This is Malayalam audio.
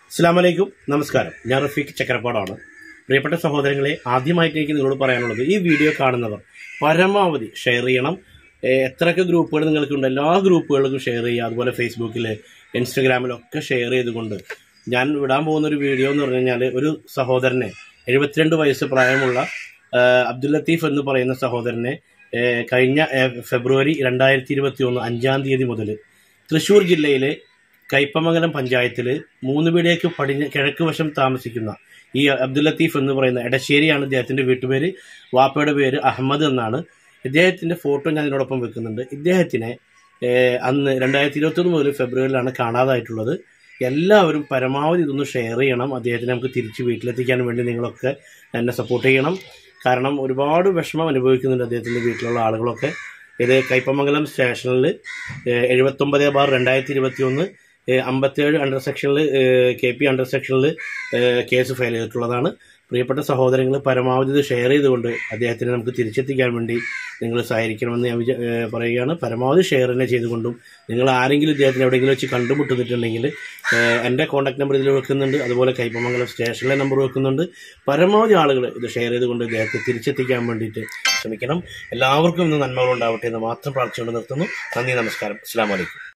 അസ്സലാമലൈക്കും, നമസ്കാരം. ഞാൻ റഫീഖ് ചക്കരപ്പാടാണ്. പ്രിയപ്പെട്ട സഹോദരങ്ങളെ, ആദ്യമായിട്ട് എനിക്ക് നിങ്ങളോട് പറയാനുള്ളത്, ഈ വീഡിയോ കാണുന്നവർ പരമാവധി ഷെയർ ചെയ്യണം. എത്രയൊക്കെ ഗ്രൂപ്പുകൾ നിങ്ങൾക്കുണ്ട്, എല്ലാ ഗ്രൂപ്പുകൾക്കും ഷെയർ ചെയ്യുക. അതുപോലെ ഫേസ്ബുക്കിൽ, ഇൻസ്റ്റഗ്രാമിലൊക്കെ ഷെയർ ചെയ്തുകൊണ്ട് ഞാൻ വിടാൻ പോകുന്നൊരു വീഡിയോ എന്ന് പറഞ്ഞു കഴിഞ്ഞാൽ, ഒരു സഹോദരനെ 72 വയസ്സ് പ്രായമുള്ള അബ്ദുൽ ലത്തീഫ് എന്ന് പറയുന്ന സഹോദരനെ കഴിഞ്ഞ ഫെബ്രുവരി 2021 5-ാം തീയതി മുതൽ തൃശ്ശൂർ ജില്ലയിലെ കയ്പമംഗലം പഞ്ചായത്തിൽ മൂന്നുപീടിയേക്ക് കിഴക്ക് വശം താമസിക്കുന്ന ഈ അബ്ദുൽ ലത്തീഫ് എന്ന് പറയുന്ന എടശ്ശേരിയാണ് ഇദ്ദേഹത്തിൻ്റെ വീട്ടുപേര്. വാപ്പയുടെ പേര് അഹമ്മദ് എന്നാണ്. ഇദ്ദേഹത്തിൻ്റെ ഫോട്ടോ ഞാൻ ഇതിനോടൊപ്പം വെക്കുന്നുണ്ട്. ഇദ്ദേഹത്തിനെ അന്ന് 2021 മുതൽ ഫെബ്രുവരിയിലാണ് കാണാതായിട്ടുള്ളത്. എല്ലാവരും പരമാവധി ഇതൊന്ന് ഷെയർ ചെയ്യണം. അദ്ദേഹത്തിനെ നമുക്ക് തിരിച്ച് വീട്ടിലെത്തിക്കാൻ വേണ്ടി നിങ്ങളൊക്കെ എന്നെ സപ്പോർട്ട് ചെയ്യണം. കാരണം ഒരുപാട് വിഷമം അനുഭവിക്കുന്നുണ്ട് അദ്ദേഹത്തിൻ്റെ വീട്ടിലുള്ള ആളുകളൊക്കെ. ഇത് കയ്പമംഗലം സ്റ്റേഷനിൽ 79/2021 57 അണ്ടർ സെക്ഷനിൽ KP അണ്ടർ സെക്ഷനിൽ കേസ് ഫയൽ ചെയ്തിട്ടുള്ളതാണ്. പ്രിയപ്പെട്ട സഹോദരങ്ങൾ, പരമാവധി ഇത് ഷെയർ ചെയ്തുകൊണ്ട് അദ്ദേഹത്തിനെ നമുക്ക് തിരിച്ചെത്തിക്കാൻ വേണ്ടി നിങ്ങൾ സഹായിക്കണമെന്ന് ഞാൻ പറയുകയാണ്. പരമാവധി ഷെയർ തന്നെ ചെയ്തുകൊണ്ടും, നിങ്ങൾ ആരെങ്കിലും ഇദ്ദേഹത്തിന് എവിടെയെങ്കിലും വെച്ച് കണ്ടുമുട്ടുന്നിട്ടുണ്ടെങ്കിൽ എൻ്റെ കോൺടാക്ട് നമ്പർ ഇതിൽ വെക്കുന്നുണ്ട്. അതുപോലെ കയ്പമംഗലം സ്റ്റേഷനിലെ നമ്പർ വെക്കുന്നുണ്ട്. പരമാവധി ആളുകൾ ഇത് ഷെയർ ചെയ്തുകൊണ്ട് ഇദ്ദേഹത്തെ തിരിച്ചെത്തിക്കാൻ വേണ്ടിയിട്ട് ശ്രമിക്കണം. എല്ലാവർക്കും ഇന്ന് നന്മകളുണ്ടാവട്ടെ എന്ന് മാത്രം പ്രാർത്ഥിച്ചുകൊണ്ട് നിർത്തുന്നു. നന്ദി, നമസ്കാരം. അസ്സലാമു അലൈക്കും.